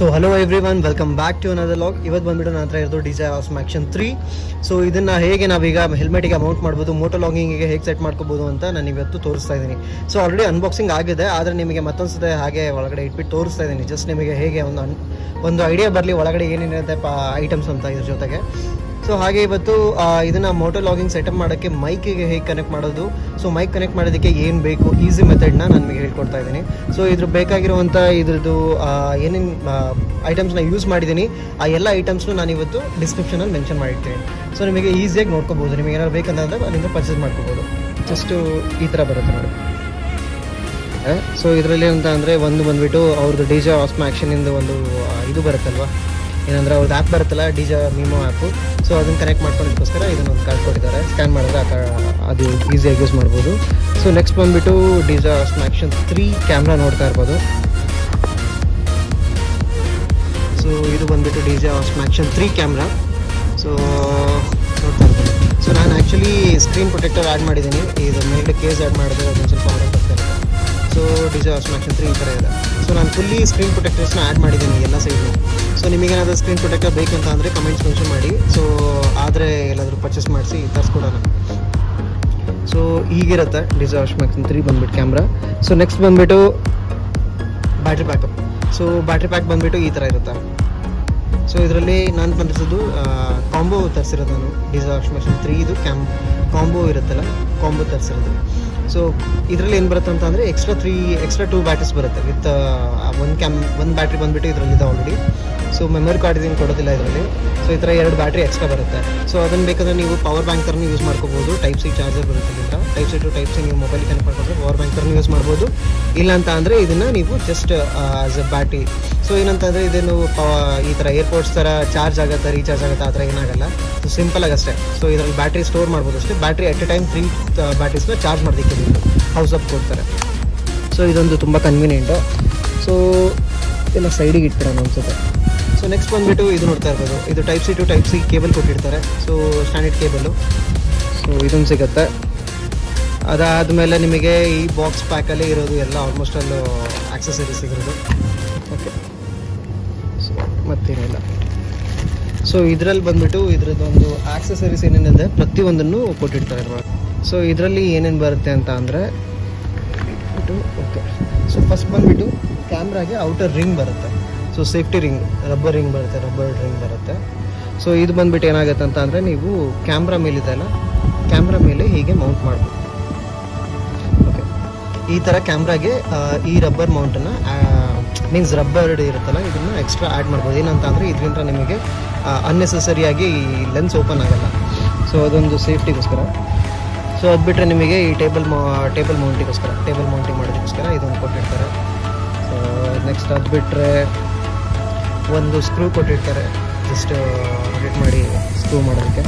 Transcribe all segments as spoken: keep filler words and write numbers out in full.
So hello everyone, welcome back to another vlog. ಇವತ್ತು ಬಂದ್ಬಿಟ್ಟು ನನ್ನ ಹತ್ರ ಇರೋದು DJI Osmo action three. So ಇದನ್ನು ಹೇಗೆ ನಾವೀಗ ಹೆಲ್ಮೆಟಿಗೆ ಮೌಂಟ್ ಮಾಡ್ಬೋದು, ಮೋಟೋ ಲಾಗಿಂಗಿಗೆ ಹೇಗೆ ಸೆಟ್ ಮಾಡ್ಕೋಬೋದು ಅಂತ ನಾನು ಇವತ್ತು ತೋರಿಸ್ತಾ ಇದ್ದೀನಿ. ಸೊ ಆಲ್ರೆಡಿ ಅನ್ಬಾಕ್ಸಿಂಗ್ ಆಗಿದೆ, ಆದರೆ ನಿಮಗೆ ಮತ್ತೊಂದು ಸತಿ ಹಾಗೆ ಒಳಗಡೆ ಇಟ್ಬಿಟ್ಟು ತೋರಿಸ್ತಾ ಇದ್ದೀನಿ. ಜಸ್ಟ್ ನಿಮಗೆ ಹೇಗೆ ಒಂದು ಒಂದು ಐಡಿಯಾ ಬರಲಿ ಒಳಗಡೆ ಏನೇನಿರುತ್ತೆ ಐಟಮ್ಸ್ ಅಂತ ಇದ್ರ ಜೊತೆಗೆ. ಸೊ ಹಾಗೆ ಇವತ್ತು ಇದನ್ನು ಮೋಟೋ ಲಾಗಿಂಗ್ ಸೆಟಪ್ ಮಾಡೋಕ್ಕೆ ಮೈಕಿಗೆ ಹೇಗೆ ಕನೆಕ್ಟ್ ಮಾಡೋದು, ಸೊ ಮೈಕ್ ಕನೆಕ್ಟ್ ಮಾಡೋದಕ್ಕೆ ಏನು ಬೇಕು ಈಸಿ ಮೆಥಡ್ನ ನಾನು ನಿಮಗೆ ಹೇಳ್ಕೊಡ್ತಾ ಇದ್ದೀನಿ. ಸೊ ಇದ್ರ ಬೇಕಾಗಿರುವಂಥ ಇದ್ರದ್ದು ಏನೇನು ಐಟಮ್ಸ್ನ ಯೂಸ್ ಮಾಡಿದ್ದೀನಿ ಆ ಎಲ್ಲ ಐಟಮ್ಸ್ನು ನಾನು ಇವತ್ತು ಡಿಸ್ಕ್ರಿಪ್ಷನಲ್ಲಿ ಮೆನ್ಷನ್ ಮಾಡಿರ್ತೀನಿ. ಸೊ ನಿಮಗೆ ಈಸಿಯಾಗಿ ನೋಡ್ಕೋಬೋದು, ನಿಮಗೆ ಏನಾದ್ರು ಬೇಕಂತಂದ್ರೆ ಅಲ್ಲಿಂದ ಪರ್ಚೇಸ್ ಮಾಡ್ಕೋಬೋದು. ಜಸ್ಟು ಈ ಥರ ಬರುತ್ತೆ ನೋಡಿ. ಸೊ ಇದರಲ್ಲಿ ಅಂತ ಅಂದರೆ ಒಂದು ಬಂದುಬಿಟ್ಟು ಅವ್ರದ್ದು ಡಿಜೆ ಆಸ್ಮ್ ಆ್ಯಕ್ಷನಿಂದ ಒಂದು ಇದು ಬರುತ್ತಲ್ವ, ಏನಂದರೆ ಅವ್ರದ್ದು ಆ್ಯಪ್ ಬರುತ್ತಲ್ಲ ಡಿಜೆ ಮೀಮೋ ಆ್ಯಪು. ಸೊ ಅದನ್ನು ಕನೆಕ್ಟ್ ಮಾಡ್ಕೊಳ್ಳೋದಕ್ಕೋಸ್ಕರ ಇದನ್ನೊಂದು ಕಾರ್ಡ್ ಕೊಟ್ಟಿದ್ದಾರೆ. ಸ್ಕ್ಯಾನ್ ಮಾಡಿದ್ರೆ ಆ ಅದು ಈಸಿಯಾಗಿ ಯೂಸ್ ಮಾಡ್ಬೋದು. ಸೊ ನೆಕ್ಸ್ಟ್ ಬಂದುಬಿಟ್ಟು DJI Osmo action three camera ನೋಡ್ತಾ ಇರ್ಬೋದು. ಸೊ ಇದು ಬಂದುಬಿಟ್ಟು DJI Osmo action three camera. So ನೋಡ್ತಾ ಇರ್ಬೋದು. ಸೊ ನಾನು ಆ್ಯಕ್ಚುಲಿ ಸ್ಕ್ರೀನ್ ಪ್ರೊಟೆಕ್ಟರ್ ಆ್ಯಡ್ ಮಾಡಿದ್ದೀನಿ. ಇದು ಮೇಲೆ ಕೇಸ್ ಆ್ಯಡ್ ಮಾಡಿದ್ರೆ ಅದೊಂದು ಸ್ವಲ್ಪ ಆರ್ಡರ್ ಬರ್ತಾ ಇರುತ್ತೆ. So DJI Osmo action three ಈ ಥರ ಇದೆ. ಸೊ ನಾನು ಫುಲ್ಲಿ ಸ್ಕ್ರೀನ್ ಪ್ರೊಟೆಕ್ಟರ್ಸ್ನ ಆ್ಯಡ್ ಮಾಡಿದ್ದೀನಿ ಎಲ್ಲ ಸೈಡ್ನು. ಸೊ ನಿಮಗೇನಾದರೂ ಸ್ಕ್ರೀನ್ ಪ್ರೊಟೆಕ್ಟರ್ ಬೇಕಂತ ಅಂದರೆ ಕಮೆಂಟ್ಸ್ ಮೆನ್ಷನ್ ಮಾಡಿ. ಸೊ ಆದರೆ ಎಲ್ಲಾದರೂ ಪರ್ಚೇಸ್ ಮಾಡಿಸಿ ತರಿಸ್ಕೊಡೋಣ. ಸೊ ಹೀಗಿರುತ್ತೆ ಡಿಜೆ ಆಸ್ಮ್ ಆ್ಯಕ್ಷನ್ ತ್ರೀ ಬಂದುಬಿಟ್ಟು ಕ್ಯಾಮ್ರಾ. ಸೊ ನೆಕ್ಸ್ಟ್ ಬಂದುಬಿಟ್ಟು battery backup. So battery pack ಬಂದುಬಿಟ್ಟು ಈ ಥರ ಇರುತ್ತೆ. ಸೊ ಇದರಲ್ಲಿ ನಾನು ಬಂದಿರೋದು ಕಾಂಬೋ ತರಿಸಿರೋದು. ನಾನು ಡಿಜೆ ಆಸ್ಮ್ ಆ್ಯಕ್ಷನ್ ತ್ರೀ ಇದು ಕ್ಯಾಮ್ ಕಾಂಬೋ ಇರುತ್ತಲ್ಲ, ಕಾಂಬೋ ತರಿಸಿರೋದು. ಸೊ ಇದರಲ್ಲಿ ಏನು ಬರುತ್ತೆ ಅಂತ ಅಂದರೆ extra three extra two batteries ಬರುತ್ತೆ ವಿತ್ ಒಂದು ಕ್ಯಾಮ್ ಒಂದು ಬ್ಯಾಟ್ರಿ ಬಂದುಬಿಟ್ಟು ಇದರಲ್ಲಿದೆ ಆಲ್ರೆಡಿ. ಸೊ ಮೆಮೊರಿ ಕಾರ್ಡ್ ಇದನ್ನು ಕೊಡೋದಿಲ್ಲ ಇದರಲ್ಲಿ. ಸೊ ಈ ಥರ ಎರಡು ಬ್ಯಾಟ್ರಿ ಎಕ್ಸ್ಟ್ರಾ ಬರುತ್ತೆ. ಸೊ ಅದನ್ನು ಬೇಕಾದರೆ ನೀವು ಪವರ್ ಬ್ಯಾಂಕ್ ಥರನೂ ಯೂಸ್ ಮಾಡ್ಕೋಬೋದು. ಟೈಪ್ ಸಿ ಚಾರ್ಜರ್ ಬರುತ್ತೆ ಇದರಿಂದ. Type C to type C ನೀವು ಮೊಬೈಲ್ ಕನೆಕ್ಟ್ ಮಾಡ್ಕೊಂಡ್ರೆ ಪವರ್ ಬ್ಯಾಂಕ್ ಥರನೂ ಯೂಸ್ ಮಾಡ್ಬೋದು. ಇಲ್ಲ ಅಂತ ಅಂದರೆ ಇದನ್ನು ನೀವು just as a battery. So ಏನಂತಂದರೆ ಇದೇನು ಪವ ಈ ಥರ ಏರ್ಪೋರ್ಟ್ಸ್ ಥರ ಚಾರ್ಜ್ ಆಗುತ್ತೆ, ರೀಚಾರ್ಜ್ ಆಗುತ್ತೆ, ಆ ಥರ ಏನಾಗಲ್ಲ. ಸೊ ಸಿಂಪಲಾಗಿ ಅಷ್ಟೇ. ಸೊ ಇದರಲ್ಲಿ ಬ್ಯಾಟ್ರಿ ಸ್ಟೋರ್ ಮಾಡ್ಬೋದು ಅಷ್ಟೇ. Battery at a time three ಬ್ಯಾಟ್ರೀಸ್ನ ಚಾರ್ಜ್ ಮಾಡೋದಕ್ಕೆ ಹೌಸ್ ಅಪ್ ಕೊಡ್ತಾರೆ. ಸೊ ಇದೊಂದು ತುಂಬ ಕನ್ವೀನಿಯೆಂಟು. ಸೊ ಎಲ್ಲ ಸೈಡಿಗೆ ಇಡ್ತಾರೆ ಅನ್ಸುತ್ತೆ. ಸೊ ನೆಕ್ಸ್ಟ್ ಬಂದುಬಿಟ್ಟು ಇದು ನೋಡ್ತಾ ಇರ್ಬೋದು. ಇದು type C to type C cable ಕೊಟ್ಟಿರ್ತಾರೆ. So standard cable. ಸೊ ಇದೊಂದು ಸಿಗುತ್ತೆ. ಅದಾದಮೇಲೆ ನಿಮಗೆ ಈ ಬಾಕ್ಸ್ ಪ್ಯಾಕಲ್ಲೇ ಇರೋದು ಎಲ್ಲ ಆಲ್ಮೋಸ್ಟ್ ಅಲ್ಲೂ ಆಕ್ಸೆಸರೀಸ್ ಇರೋದು. ಓಕೆ, ಸೊ ಮತ್ತೇನಿಲ್ಲ. ಸೊ ಇದರಲ್ಲಿ ಬಂದುಬಿಟ್ಟು ಇದ್ರದ್ದೊಂದು ಆಕ್ಸೆಸರೀಸ್ ಏನೇನಿದೆ ಪ್ರತಿಯೊಂದನ್ನು ಕೊಟ್ಟಿರ್ತಾರೆ. ಸೊ ಇದರಲ್ಲಿ ಏನೇನು ಬರುತ್ತೆ ಅಂತ ಅಂದರೆ ಓಕೆ. ಸೊ ಫಸ್ಟ್ ಬಂದುಬಿಟ್ಟು ಕ್ಯಾಮ್ರಾಗೆ ಔಟರ್ ರಿಂಗ್ ಬರುತ್ತೆ. So safety ring, rubber ring ಬರುತ್ತೆ, ರಬ್ಬರ್ ರಿಂಗ್ ಬರುತ್ತೆ. ಸೊ ಇದು ಬಂದುಬಿಟ್ಟು ಏನಾಗುತ್ತೆ ಅಂತ ಅಂದರೆ ನೀವು ಕ್ಯಾಮ್ರಾ ಮೇಲಿದೆ ಅಲ್ಲ, ಕ್ಯಾಮ್ರಾ ಮೇಲೆ ಹೀಗೆ ಮೌಂಟ್ ಮಾಡ್ಬೋದು. ಓಕೆ, ಈ ಥರ ಕ್ಯಾಮ್ರಾಗೆ ಈ ರಬ್ಬರ್ ಮೌಂಟನ್ನು ಮೀನ್ಸ್ ರಬ್ಬರ್ ಇರುತ್ತಲ್ಲ ಇದನ್ನು ಎಕ್ಸ್ಟ್ರಾ ಆ್ಯಡ್ ಮಾಡ್ಬೋದು. ಏನಂತ ಅಂದರೆ ಇದರಿಂದ ನಿಮಗೆ ಅನ್ನೆಸೆಸರಿಯಾಗಿ ಈ ಲೆನ್ಸ್ ಓಪನ್ ಆಗೋಲ್ಲ. ಸೊ ಅದೊಂದು ಸೇಫ್ಟಿಗೋಸ್ಕರ. ಸೊ ಅದು ಬಿಟ್ಟರೆ ನಿಮಗೆ ಈ ಟೇಬಲ್ ಮೌ ಟೇಬಲ್ ಮೌಂಟಿಗೋಸ್ಕರ ಟೇಬಲ್ ಮೌಂಟಿಂಗ್ ಮಾಡೋದಕ್ಕೋಸ್ಕರ ಇದೊಂದು ಕೊಟ್ಟಿರ್ತಾರೆ. ಸೊ ನೆಕ್ಸ್ಟ್ ಅದು ಬಿಟ್ಟರೆ ಒಂದು ಸ್ಕ್ರೂ ಕೊಟ್ಟಿರ್ತಾರೆ, ಜಸ್ಟ್ ಹಿಟ್ ಮಾಡಿ ಸ್ಕ್ರೂ ಮಾಡೋದಕ್ಕೆ.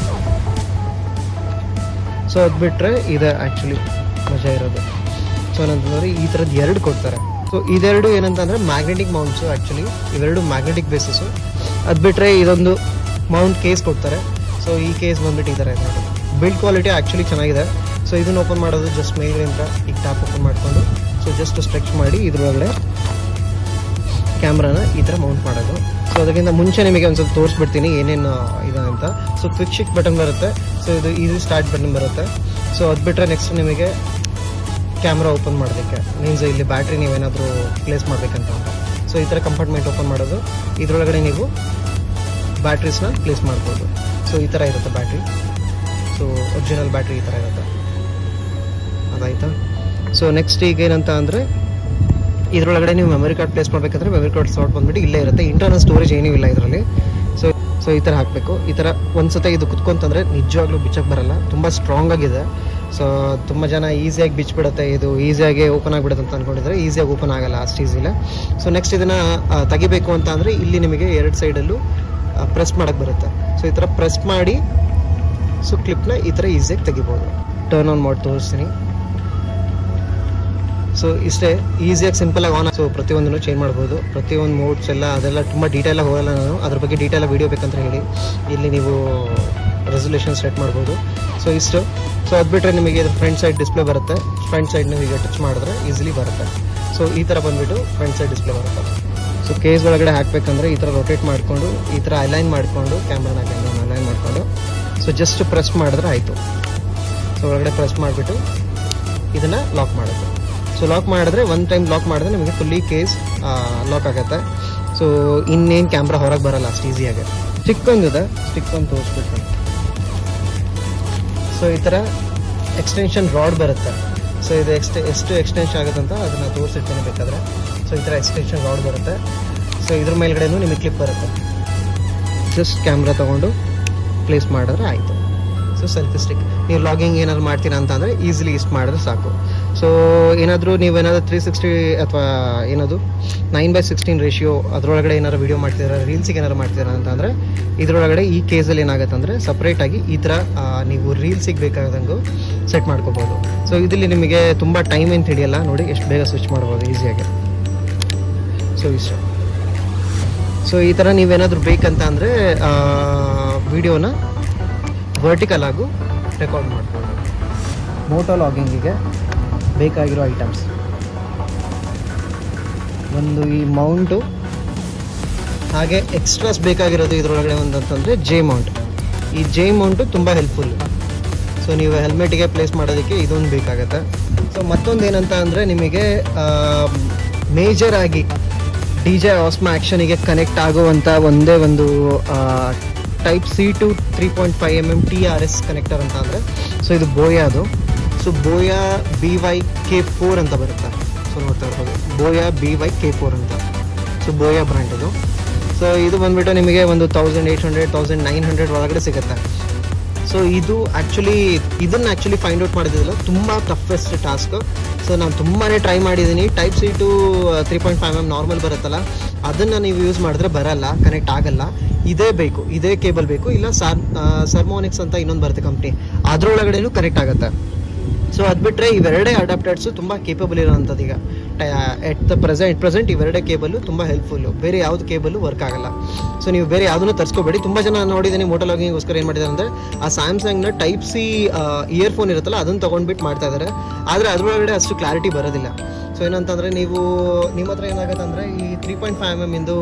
ಸೊ ಅದು ಬಿಟ್ಟರೆ ಇದೆ ಆ್ಯಕ್ಚುಲಿ ಮಜಾ ಇರೋದು. ಸೊ ಏನಂತಂದರೆ ಈ ಥರದ್ದು ಎರಡು ಕೊಡ್ತಾರೆ. ಸೊ ಇದೆರಡು ಏನಂತಂದರೆ ಮ್ಯಾಗ್ನೆಟಿಕ್ ಮೌಂಟ್ಸು. ಆ್ಯಕ್ಚುಲಿ ಇವೆರಡು ಮ್ಯಾಗ್ನೆಟಿಕ್ ಬೇಸಸ್ಸು. ಅದು ಬಿಟ್ಟರೆ ಇದೊಂದು ಮೌಂಟ್ ಕೇಸ್ ಕೊಡ್ತಾರೆ. ಸೊ ಈ ಕೇಸ್ ಬಂದುಬಿಟ್ಟು ಈ ಥರ ಇದೆ. ಬಿಲ್ಡ್ ಕ್ವಾಲಿಟಿ ಆ್ಯಕ್ಚುಲಿ ಚೆನ್ನಾಗಿದೆ. ಸೊ ಇದನ್ನು ಓಪನ್ ಮಾಡೋದು ಜಸ್ಟ್ ಮೇಲಿಂದ ಈಗ ಟ್ಯಾಪ್ ಓಪನ್ ಮಾಡಿಕೊಂಡು ಸೊ ಜಸ್ಟ್ ಸ್ಟ್ರೆಚ್ ಮಾಡಿ ಇದ್ರೊಳಗಡೆ ಕ್ಯಾಮ್ರಾನ ಈ ಥರ ಮೌಂಟ್ ಮಾಡೋದು. ಸೊ ಅದಕ್ಕಿಂತ ಮುಂಚೆ ನಿಮಗೆ ಒಂದು ಸ್ವಲ್ಪ ತೋರಿಸ್ಬಿಡ್ತೀನಿ ಏನೇನು ಇದೆ ಅಂತ. ಸೊ ಕ್ವಿಕ್ ಶಿಫ್ಟ್ ಬಟನ್ ಬರುತ್ತೆ. ಸೊ ಇದು ಈಸಿ ಸ್ಟಾರ್ಟ್ ಬಟನ್ ಬರುತ್ತೆ. ಸೊ ಅದು ಬಿಟ್ಟರೆ ನೆಕ್ಸ್ಟ್ ನಿಮಗೆ ಕ್ಯಾಮ್ರಾ ಓಪನ್ ಮಾಡೋದಕ್ಕೆ ಮೀನ್ಸ್ ಇಲ್ಲಿ ಬ್ಯಾಟ್ರಿ ನೀವೇನಾದರೂ ಪ್ಲೇಸ್ ಮಾಡಬೇಕಂತ. ಸೊ ಈ ಥರ ಕಂಪಾರ್ಟ್ಮೆಂಟ್ ಓಪನ್ ಮಾಡೋದು. ಇದರೊಳಗಡೆ ನೀವು ಬ್ಯಾಟ್ರೀಸ್ನ ಪ್ಲೇಸ್ ಮಾಡ್ಬೋದು. ಸೊ ಈ ಥರ ಇರುತ್ತೆ ಬ್ಯಾಟ್ರಿ. ಸೊ ಒರಿಜಿನಲ್ ಬ್ಯಾಟ್ರಿ ಈ ಥರ ಇರುತ್ತೆ. ಅದಾಯ್ತಾ. ಸೊ ನೆಕ್ಸ್ಟ್ ಈಗ ಏನಂತ ಅಂದರೆ ಇದರೊಳಗಡೆ ನೀವು ಮೆಮೊರಿ ಕಾರ್ಡ್ ಪ್ಲೇಸ್ ಮಾಡಬೇಕಂದ್ರೆ ಮೆಮೊರಿ ಕಾರ್ಡ್ ಸ್ಲಾಟ್ ಬಂದುಬಿಟ್ಟು ಇಲ್ಲೇ ಇರುತ್ತೆ. ಇಂಟರ್ನಲ್ ಸ್ಟೋರೇಜ್ ಏನೂ ಇಲ್ಲ ಇದರಲ್ಲಿ. ಸೊ ಸೊ ಈ ಥರ ಹಾಕಬೇಕು. ಈ ಥರ ಒಂದು ಸತ ಇದು ಕುತ್ಕೊಂತಂದರೆ ನಿಜವಾಗ್ಲೂ ಬಿಚ್ಚಕ್ಕೆ ಬರಲ್ಲ, ತುಂಬ ಸ್ಟ್ರಾಂಗ್ ಆಗಿದೆ. ಸೊ ತುಂಬ ಜನ ಈಸಿಯಾಗಿ ಬಿಚ್ಚಿಬಿಡುತ್ತೆ, ಇದು ಈಸಿಯಾಗಿ ಓಪನ್ ಆಗಿಬಿಡುತ್ತೆ ಅಂತ ಅಂದ್ಕೊಂಡಿದ್ರೆ ಈಸಿಯಾಗಿ ಓಪನ್ ಆಗೋಲ್ಲ ಅಷ್ಟು ಈಸಿಲ್ಲ. ಸೊ ನೆಕ್ಸ್ಟ್ ಇದನ್ನು ತೆಗಿಬೇಕು ಅಂತ ಅಂದರೆ ಇಲ್ಲಿ ನಿಮಗೆ ಎರಡು ಸೈಡಲ್ಲೂ ಪ್ರೆಸ್ ಮಾಡೋಕ್ಕೆ ಬರುತ್ತೆ. ಸೊ ಈ ಥರ ಪ್ರೆಸ್ ಮಾಡಿ ಸೊ ಕ್ಲಿಪ್ನ ಈ ಥರ ಈಸಿಯಾಗಿ ತೆಗಿಬೋದು. ಟರ್ನ್ ಆನ್ ಮಾಡಿ ತೋರಿಸ್ತೀನಿ. ಸೊ ಇಷ್ಟೇ ಈಸಿಯಾಗಿ ಸಿಂಪಲಾಗಿ ಆನ್. ಸೊ ಪ್ರತಿಯೊಂದನ್ನು ಚೇಂಜ್ ಮಾಡ್ಬೋದು. ಪ್ರತಿಯೊಂದು ಮೋಡ್ಸ್ ಎಲ್ಲ ಅದೆಲ್ಲ ತುಂಬ ಡೀಟೇಲಾಗಿ ಹೋಗಲ್ಲ ನಾನು. ಅದ್ರ ಬಗ್ಗೆ ಡೀಟೇಲಾಗಿ ವೀಡಿಯೋ ಬೇಕಂತ ಹೇಳಿ ಇಲ್ಲಿ ನೀವು ರೆಸೊಲ್ಯೂಷನ್ ಸೆಟ್ ಮಾಡ್ಬೋದು. ಸೊ ಇಷ್ಟು. ಸೊ ಅದು ಬಿಟ್ಟರೆ ನಿಮಗೆ ಇದು ಫ್ರಂಟ್ ಸೈಡ್ ಡಿಸ್ಪ್ಲೇ ಬರುತ್ತೆ. ಫ್ರಂಟ್ ಸೈಡ್ನ ಹೀಗೆ ಟಚ್ ಮಾಡಿದ್ರೆ ಈಸಿಲಿ ಬರುತ್ತೆ. ಸೊ ಈ ಥರ ಬಂದುಬಿಟ್ಟು ಫ್ರಂಟ್ ಸೈಡ್ ಡಿಸ್ಪ್ಲೇ ಬರುತ್ತೆ. ಸೊ ಕೇಸ್ ಒಳಗಡೆ ಹಾಕಬೇಕಂದ್ರೆ ಈ ಥರ ರೊಟೇಟ್ ಮಾಡಿಕೊಂಡು ಈ ಥರ ಅಲೈನ್ ಮಾಡಿಕೊಂಡು ಕ್ಯಾಮ್ರಾನ ಕ್ಯಾಮ್ರಾನ ಅಲೈನ್ ಮಾಡಿಕೊಂಡು ಸೊ ಜಸ್ಟ್ ಪ್ರೆಸ್ ಮಾಡಿದ್ರೆ ಆಯಿತು. ಸೊ ಒಳಗಡೆ ಪ್ರೆಸ್ ಮಾಡಿಬಿಟ್ಟು ಇದನ್ನು ಲಾಕ್ ಮಾಡೋದು. ಸೊ ಲಾಕ್ ಮಾಡಿದ್ರೆ ಒಂದು ಟೈಮ್ ಲಾಕ್ ಮಾಡಿದ್ರೆ ನಿಮಗೆ ಫುಲ್ಲಿ ಕೇಸ್ ಲಾಕ್ ಆಗುತ್ತೆ. ಸೊ ಇನ್ನೇನು ಕ್ಯಾಮ್ರಾ ಹೊರಗೆ ಬರಲ್ಲ ಅಷ್ಟು ಈಸಿಯಾಗಿ. ಸ್ಟಿಕ್ ಒಂದಿದೆ, ಸ್ಟಿಕ್ ಒಂದು ತೋರಿಸ್ಬಿಟ್ಟು. ಸೊ ಈ ಥರ ಎಕ್ಸ್ಟೆನ್ಷನ್ ರಾಡ್ ಬರುತ್ತೆ. ಸೊ ಇದು ಎಕ್ಸ್ಟೆ ಎಷ್ಟು ಎಕ್ಸ್ಟೆನ್ಷನ್ ಆಗುತ್ತೆ ಅಂತ ಅದನ್ನು ತೋರಿಸಿರ್ತೀನಿ ಬೇಕಾದರೆ. ಸೊ ಈ ಥರ ಎಕ್ಸ್ಟೆನ್ಷನ್ ರಾಡ್ ಬರುತ್ತೆ. ಸೊ ಇದ್ರ ಮೇಲ್ಗಡೆನೂ ನಿಮಗೆ ಕ್ಲಿಪ್ ಬರುತ್ತೆ. ಜಸ್ಟ್ ಕ್ಯಾಮ್ರಾ ತೊಗೊಂಡು ಪ್ಲೇಸ್ ಮಾಡಿದ್ರೆ ಆಯಿತು. ಸೊ ಸೆಲ್ಫಿ ಸ್ಟಿಕ್ ನೀವು ಲಾಗಿಂಗ್ ಏನಾದ್ರು ಮಾಡ್ತೀರಾ ಅಂತ ಅಂದರೆ ಈಸಿಲಿ ಇಷ್ಟು ಮಾಡಿದ್ರೆ ಸಾಕು. ಸೊ ಏನಾದರೂ ನೀವೇನಾದರೂ ತ್ರೀ ಸಿಕ್ಸ್ಟಿ ಅಥವಾ ಏನದು ನೈನ್ ಬೈ ಸಿಕ್ಸ್ಟೀನ್ ರೇಷಿಯೋ ಅದರೊಳಗಡೆ ಏನಾದ್ರು ವೀಡಿಯೋ ಮಾಡ್ತಿದ್ದೀರಾ, ರೀಲ್ಸಿಗೆ ಏನಾರು ಮಾಡ್ತೀರಾ ಅಂತಂದರೆ ಇದರೊಳಗಡೆ ಈ ಕೇಸಲ್ಲಿ ಏನಾಗುತ್ತೆ ಅಂದರೆ ಸಪ್ರೇಟಾಗಿ ಈ ಥರ ನೀವು ರೀಲ್ಸಿಗೆ ಬೇಕಾದಂಗೂ ಸೆಟ್ ಮಾಡ್ಕೋಬೋದು. ಸೊ ಇದರಲ್ಲಿ ನಿಮಗೆ ತುಂಬ ಟೈಮ್ ಏನು ಹಿಡಿಯಲ್ಲ ನೋಡಿ, ಎಷ್ಟು ಬೇಗ ಸ್ವಿಚ್ ಮಾಡ್ಬೋದು ಈಸಿಯಾಗಿ. ಸೊ ಇಷ್ಟು. ಸೊ ಈ ಥರ ನೀವೇನಾದರೂ ಬೇಕಂತ ಅಂದರೆ ವಿಡಿಯೋನ ವರ್ಟಿಕಲ್ ಆಗು ರೆಕಾರ್ಡ್ ಮಾಡ್ಬೋದು. ಮೋಟೋ ಲಾಗಿಂಗಿಗೆ ಬೇಕಾಗಿರೋ ಐಟಮ್ಸ್ ಒಂದು ಈ ಮೌಂಟು, ಹಾಗೆ ಎಕ್ಸ್ಟ್ರಾಸ್ ಬೇಕಾಗಿರೋದು ಇದರೊಳಗಡೆ ಒಂದು ಅಂತಂದರೆ ಜೆ ಮೌಂಟ್. ಈ ಜೆ ಮೌಂಟು ತುಂಬ ಹೆಲ್ಪ್ಫುಲ್. ಸೊ ನೀವು ಹೆಲ್ಮೆಟಿಗೆ ಪ್ಲೇಸ್ ಮಾಡೋದಕ್ಕೆ ಇದೊಂದು ಬೇಕಾಗತ್ತೆ. ಸೊ ಮತ್ತೊಂದು ಏನಂತ ಅಂದರೆ ನಿಮಗೆ ಮೇಜರ್ ಆಗಿ ಡಿ ಜೆ ಆಸ್ಮಾ ಆ್ಯಕ್ಷನಿಗೆ ಕನೆಕ್ಟ್ ಆಗುವಂಥ ಒಂದೇ ಒಂದು type C to three point five M M T R S connector ಅಂತ ಅಂದರೆ ಸೊ ಇದು ಬೋಯಾದು. So Boya B Y K four ಅಂತ ಬರುತ್ತೆ. ಸೊ ನೋಡ್ತಾ ಇರ್ಬೋದು Boya B Y K four ಅಂತ. ಸೊ ಬೋಯಾ ಬ್ರ್ಯಾಂಡ್ ಇದು. ಸೊ ಇದು ಬಂದುಬಿಟ್ಟು ನಿಮಗೆ ಒಂದು thousand eight hundred thousand nine hundred ಒಳಗಡೆ ಸಿಗುತ್ತೆ. ಸೊ ಇದು ಆ್ಯಕ್ಚುಲಿ ಇದನ್ನು ಆ್ಯಕ್ಚುಲಿ ಫೈಂಡ್ ಔಟ್ ಮಾಡೋದಿಲ್ಲ, ತುಂಬ ಟಫೆಸ್ಟ್ ಟಾಸ್ಕ್. ಸೊ ನಾನು ತುಂಬಾ ಟ್ರೈ ಮಾಡಿದ್ದೀನಿ. Type C to three point five M normal ಬರುತ್ತಲ್ಲ ಅದನ್ನು ನೀವು ಯೂಸ್ ಮಾಡಿದ್ರೆ ಬರಲ್ಲ, ಕನೆಕ್ಟ್ ಆಗಲ್ಲ. ಇದೇ ಬೇಕು, ಇದೇ ಕೇಬಲ್ ಬೇಕು. ಇಲ್ಲ ಸಾರ್ ಸರ್ಮೋನಿಕ್ಸ್ ಅಂತ ಇನ್ನೊಂದು ಬರುತ್ತೆ ಕಂಪ್ನಿ, ಅದರೊಳಗಡೆನೂ ಕನೆಕ್ಟ್ ಆಗುತ್ತೆ. ಸೊ ಅದು ಬಿಟ್ಟರೆ ಇವೆರಡೇ ಅಡಾಪ್ಟರ್ಸು ತುಂಬ ಕೇಪಬಲ್ ಇರೋವಂಥದ್ದು. ಈಗ at the present at present ಇವೆರಡೇ ಕೇಬಲ್ಲು ತುಂಬ ಹೆಲ್ಪ್ಫುಲ್ಲು. ಬೇರೆ ಯಾವುದು ಕೇಬಲ್ಲು ವರ್ಕ್ ಆಗಲ್ಲ. ಸೊ ನೀವು ಬೇರೆ ಯಾವುದನ್ನು ತರಿಸ್ಕೋಬೇಡಿ. ತುಂಬ ಜನ ನೋಡಿದ್ದೀನಿ ಮೋಟೋ ಲಾಗಿಂಗೋಸ್ಕರ ಏನು ಮಾಡಿದ್ದಾರೆ ಅಂದರೆ ಆ ಸ್ಯಾಮ್ಸಂಗ್ನ ಟೈಪ್ ಸಿ ಇಯರ್ಫೋನ್ ಇರುತ್ತಲ್ಲ ಅದನ್ನು ತೊಗೊಂಡ್ಬಿಟ್ಟು ಮಾಡ್ತಾ ಇದ್ದಾರೆ. ಆದರೆ ಅದರೊಳಗಡೆ ಅಷ್ಟು ಕ್ಲಾರಿಟಿ ಬರೋದಿಲ್ಲ. ಸೊ ಏನಂತಂದರೆ ನೀವು ನಿಮ್ಮ ಹತ್ರ ಏನಾಗುತ್ತೆ ಅಂದರೆ ಈ three point five M M ಇಂದು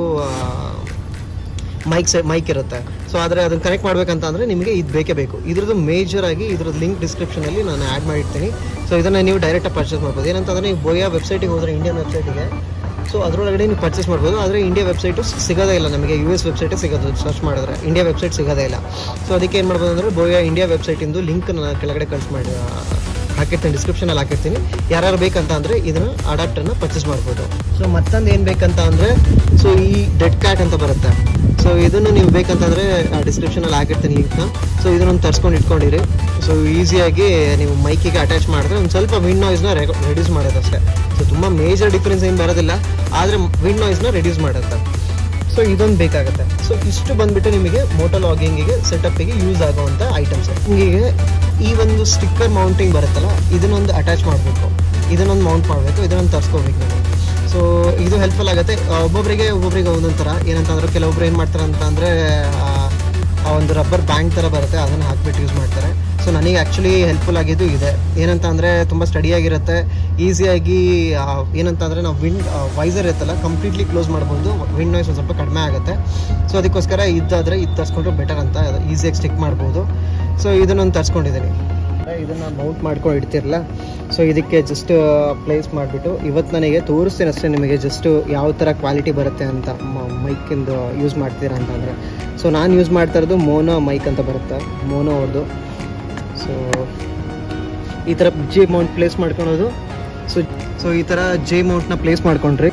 ಮೈಕ್ ಮೈಕ್ ಇರುತ್ತೆ. ಸೊ ಆದರೆ ಅದನ್ನು ಕನೆಕ್ಟ್ ಮಾಡಬೇಕಂತ ಅಂದರೆ ನಿಮಗೆ ಇದು ಬೇಕೇ ಬೇಕು. ಇದ್ರದ್ದು ಮೇಜರ್ ಆಗಿ ಇದ್ರದ್ದು ಲಿಂಕ್ ಡಿಸ್ಕ್ರಿಪ್ಷನಲ್ಲಿ ನಾನು ಆ್ಯಡ್ ಮಾಡಿರ್ತೀನಿ. ಸೊ ಇದನ್ನು ನೀವು ಡೈರೆಕ್ಟಾಗಿ ಪರ್ಚೇಸ್ ಮಾಡ್ಬೋದು. ಏನಂತಂದರೆ ನೀವು ಬೋಯಾ ವೆಬ್ಸೈಟಿಗೆ ಹೋದರೆ, ಇಂಡಿಯನ್ ವೆಬ್ಸೈಟಿಗೆ, ಸೊ ಅದರೊಳಗಡೆ ನೀವು ಪರ್ಚೇಸ್ ಮಾಡ್ಬೋದು. ಆದರೆ ಇಂಡಿಯಾ ವೆಬ್ಸೈಟು ಸಿಗೋದೇ ಇಲ್ಲ ನಮಗೆ. ಯು ಎಸ್ ವೆಬ್ಸೈಟೇ ಸಿಗೋದು ಸರ್ಚ್ ಮಾಡಿದ್ರೆ, ಇಂಡಿಯಾ ವೆಬ್ಸೈಟ್ ಸಿಗೋದೇ ಇಲ್ಲ. ಸೊ ಅದಕ್ಕೆ ಏನು ಮಾಡ್ಬೋದು ಅಂದರೆ ಬೋಯಾ ಇಂಡಿಯಾ ವೆಬ್ಸೈಟಿಂದು ಲಿಂಕ್ ನಾನು ಕೆಳಗಡೆ ಕಳಿಸ್ ಮಾಡಿ ಹಾಕಿರ್ತೀನಿ, ಡಿಸ್ಕ್ರಿಪ್ಷನಲ್ಲಿ ಹಾಕಿರ್ತೀನಿ. ಯಾರ್ಯಾರು ಬೇಕಂತ ಅಂದರೆ ಇದನ್ನು ಅಡಾಪ್ಟರ್ನ ಪರ್ಚೇಸ್ ಮಾಡ್ಬೋದು. ಸೊ ಮತ್ತೊಂದು ಏನು ಬೇಕಂತ ಅಂದರೆ ಸೊ ಈ ಡೆಡ್ ಕ್ಯಾಟ್ ಅಂತ ಬರುತ್ತೆ. ಸೊ ಇದನ್ನು ನೀವು ಬೇಕಂತಂದರೆ ಡಿಸ್ಕ್ರಿಪ್ಷನಲ್ಲಿ ಹಾಕಿರ್ತೀನಿ ಲಿಂಕ್ನ. ಸೊ ಇದನ್ನೊಂದು ತರಿಸ್ಕೊಂಡು ಇಟ್ಕೊಂಡಿರಿ. ಸೊ ಈಸಿಯಾಗಿ ನೀವು ಮೈಕಿಗೆ ಅಟ್ಯಾಚ್ ಮಾಡಿದ್ರೆ ಒಂದು ಸ್ವಲ್ಪ ವಿಂಡ್ ನಾಯ್ಸ್ನ ರೆಡ್ಯೂಸ್ ಮಾಡೋದಷ್ಟೇ. ಸೊ ತುಂಬ ಮೇಜರ್ ಡಿಫ್ರೆನ್ಸ್ ಏನು ಬರೋದಿಲ್ಲ, ಆದರೆ ವಿಂಡ್ ನಾಯ್ಸ್ನ ರೆಡ್ಯೂಸ್ ಮಾಡುತ್ತೆ. ಸೊ ಇದೊಂದು ಬೇಕಾಗುತ್ತೆ. ಸೊ ಇಷ್ಟು ಬಂದುಬಿಟ್ಟು ನಿಮಗೆ ಮೋಟೋ ಲಾಗಿಂಗಿಗೆ ಸೆಟಪ್ಪಿಗೆ ಯೂಸ್ ಆಗುವಂಥ ಐಟಮ್ಸ್. ಹಿಂಗೆ ಈ ಒಂದು ಸ್ಟಿಕ್ಕರ್ ಮೌಂಟಿಂಗ್ ಬರುತ್ತಲ್ಲ ಇದನ್ನೊಂದು ಅಟ್ಯಾಚ್ ಮಾಡಬೇಕು, ಇದನ್ನೊಂದು ಮೌಂಟ್ ಮಾಡಬೇಕು, ಇದನ್ನೊಂದು ತರಿಸ್ಕೋಬೇಕು ನೀವು. ಸೊ ಇದು ಹೆಲ್ಪ್ಫುಲ್ ಆಗುತ್ತೆ. ಒಬ್ಬೊಬ್ಬರಿಗೆ ಒಬ್ಬೊಬ್ಬರಿಗೆ ಒಂದೊಂದು ಥರ. ಏನಂತಂದರೆ ಕೆಲವೊಬ್ರು ಏನು ಮಾಡ್ತಾರೆ ಅಂತ ಅಂದರೆ ಆ ಒಂದು ರಬ್ಬರ್ ಬ್ಯಾಂಡ್ ಥರ ಬರುತ್ತೆ, ಅದನ್ನು ಹಾಕ್ಬಿಟ್ಟು ಯೂಸ್ ಮಾಡ್ತಾರೆ. ಸೊ ನನಗೆ ಆ್ಯಕ್ಚುಲಿ ಹೆಲ್ಪ್ಫುಲ್ ಆಗಿದ್ದು ಇದೆ. ಏನಂತ ಅಂದರೆ ತುಂಬ ಸ್ಟಡಿಯಾಗಿರುತ್ತೆ, ಈಸಿಯಾಗಿ ಏನಂತ ಅಂದರೆ ನಾವು ವಿಂಡ್ ವೈಸರ್ ಇರುತ್ತಲ್ಲ ಕಂಪ್ಲೀಟ್ಲಿ ಕ್ಲೋಸ್ ಮಾಡ್ಬೋದು, ವಿಂಡ್ ನಾಯ್ಸ್ ಒಂದು ಸ್ವಲ್ಪ ಕಡಿಮೆ ಆಗುತ್ತೆ. ಸೊ ಅದಕ್ಕೋಸ್ಕರ ಇದ್ದಾದರೆ ಇದು ತರಿಸ್ಕೊಂಡ್ರೆ ಬೆಟರ್ ಅಂತ, ಈಸಿಯಾಗಿ ಸ್ಟಿಕ್ ಮಾಡ್ಬೋದು. ಸೊ ಇದನ್ನೊಂದು ತರಿಸ್ಕೊಂಡಿದ್ದೀನಿ. ಇದನ್ನು ಮೌಂಟ್ ಮಾಡ್ಕೊಂಡು ಇಡ್ತಿರಲ್ಲ, ಸೊ ಇದಕ್ಕೆ ಜಸ್ಟ್ ಪ್ಲೇಸ್ ಮಾಡಿಬಿಟ್ಟು ಇವತ್ತು ನನಗೆ ತೋರಿಸ್ತೀನಿ ಅಷ್ಟೇ ನಿಮಗೆ ಜಸ್ಟ್ ಯಾವ ಥರ ಕ್ವಾಲಿಟಿ ಬರುತ್ತೆ ಅಂತ ಮೈಕಿಂದು ಯೂಸ್ ಮಾಡ್ತೀರಾ ಅಂತಂದರೆ. ಸೊ ನಾನು ಯೂಸ್ ಮಾಡ್ತಾ ಇರೋದು ಮೋನೋ ಮೈಕ್ ಅಂತ ಬರುತ್ತೆ, ಮೋನೋ ಅವ್ರದ್ದು. ಸೊ ಈ ಥರ ಜೆ ಮೌಂಟ್ ಪ್ಲೇಸ್ ಮಾಡ್ಕೊಳೋದು. ಸೊ ಸೊ ಈ ಥರ ಜೆ ಮೌಂಟ್ನ ಪ್ಲೇಸ್ ಮಾಡ್ಕೊಂಡ್ರಿ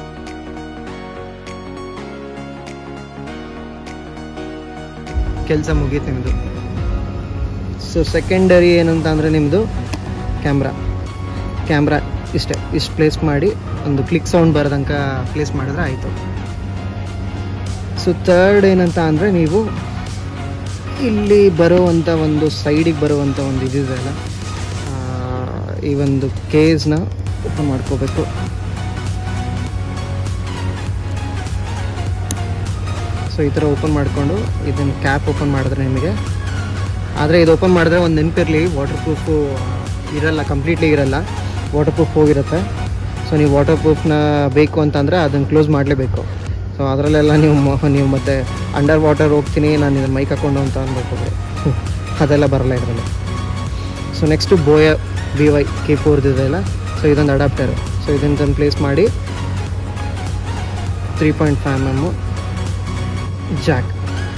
ಕೆಲಸ ಮುಗೀತು ನಿಮ್ಮದು. ಸೊ ಸೆಕೆಂಡರಿ ಏನಂತ ಅಂದರೆ ನಿಮ್ಮದು ಕ್ಯಾಮ್ರಾ ಕ್ಯಾಮ್ರಾ ಇಷ್ಟೇ, ಇಷ್ಟು ಪ್ಲೇಸ್ ಮಾಡಿ ಒಂದು ಕ್ಲಿಕ್ ಸೌಂಡ್ ಬರೋದಂಕ ಪ್ಲೇಸ್ ಮಾಡಿದ್ರೆ ಆಯಿತು. ಸೊ ಥರ್ಡ್ ಏನಂತ ಅಂದರೆ ನೀವು ಇಲ್ಲಿ ಬರುವಂಥ ಒಂದು ಸೈಡಿಗೆ ಬರುವಂಥ ಒಂದು ಇದಿದೆಯಲ್ಲ, ಈ ಒಂದು ಕೇಸ್ನ ಓಪನ್ ಮಾಡ್ಕೋಬೇಕು. ಸೊ ಈ ಥರ ಓಪನ್ ಮಾಡಿಕೊಂಡು ಇದನ್ನು ಕ್ಯಾಪ್ ಓಪನ್ ಮಾಡಿದ್ರೆ ನಿಮಗೆ, ಆದರೆ ಇದು ಓಪನ್ ಮಾಡಿದ್ರೆ ಒಂದು ನೆನಪಿರಲಿ ವಾಟರ್ ಪ್ರೂಫು ಇರಲ್ಲ, ಕಂಪ್ಲೀಟ್ಲಿ ಇರಲ್ಲ, ವಾಟರ್ ಪ್ರೂಫ್ ಹೋಗಿರುತ್ತೆ. ಸೊ ನೀವು ವಾಟರ್ ಪ್ರೂಫ್ನ ಬೇಕು ಅಂತಂದರೆ ಅದನ್ನು ಕ್ಲೋಸ್ ಮಾಡಲೇಬೇಕು. ಸೊ ಸೊ ಅದರಲ್ಲೆಲ್ಲ ನೀವು ನೀವು ಮತ್ತೆ ಅಂಡರ್ ವಾಟರ್ ಹೋಗ್ತೀನಿ ನಾನು ಇದನ್ನು ಮೈಕ್ ಹಾಕ್ಕೊಂಡು ಅಂತ ಅನ್ಬೇಕು, ಅದೆಲ್ಲ ಬರಲ್ಲ ಇದರಲ್ಲಿ. So next Boya V Y K ಫೋರ್ದು ಇದೆಯಲ್ಲ, ಸೊ ಇದೊಂದು ಅಡಾಪ್ಟರ್. ಸೊ ಇದನ್ನು ತಂದು ಪ್ಲೇಸ್ ಮಾಡಿ three point five M M jack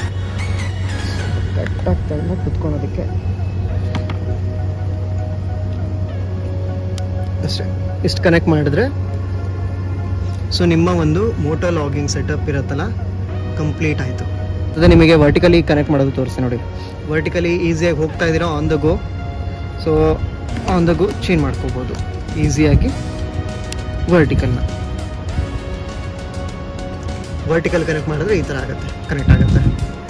ಕರೆಕ್ಟಾಗಿ ತಗೊಂಡು ಕುತ್ಕೊಳೋದಕ್ಕೆ ಅಷ್ಟೇ. ಇಷ್ಟು ಕನೆಕ್ಟ್ ಮಾಡಿದ್ರೆ ಸೊ ನಿಮ್ಮ ಒಂದು ಮೋಟೋ ಲಾಗಿಂಗ್ ಸೆಟಪ್ ಇರುತ್ತಲ್ಲ ಕಂಪ್ಲೀಟ್ ಆಯಿತು. ಅದೇ ನಿಮಗೆ ವರ್ಟಿಕಲಿ ಕನೆಕ್ಟ್ ಮಾಡೋದು ತೋರಿಸಿ ನೋಡಿ. ವರ್ಟಿಕಲಿ ಈಸಿಯಾಗಿ ಹೋಗ್ತಾ ಇದ್ದೀರಾ on the go, so on the go change ಮಾಡ್ಕೋಬೋದು ಈಸಿಯಾಗಿ. ವರ್ಟಿಕಲ್ನ ವರ್ಟಿಕಲ್ ಕನೆಕ್ಟ್ ಮಾಡಿದ್ರೆ ಈ ಥರ ಆಗುತ್ತೆ, ಕನೆಕ್ಟ್ ಆಗುತ್ತೆ.